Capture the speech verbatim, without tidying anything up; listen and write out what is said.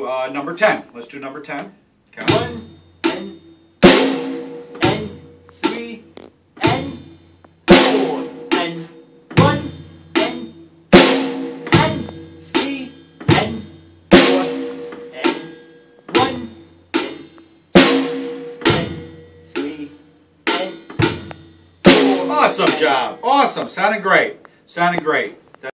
do uh, number ten. Let's do number ten. Okay. One and two and three and four and one and two and three and four and one and two and three and four. Awesome job. Awesome. Sounded great. Sounded great.